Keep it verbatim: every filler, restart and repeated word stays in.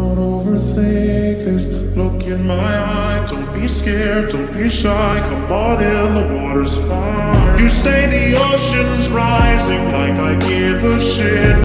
Don't overthink this, look in my eye. Don't be scared, don't be shy, come on in, the water's fine. You say the ocean's rising like I give a shit.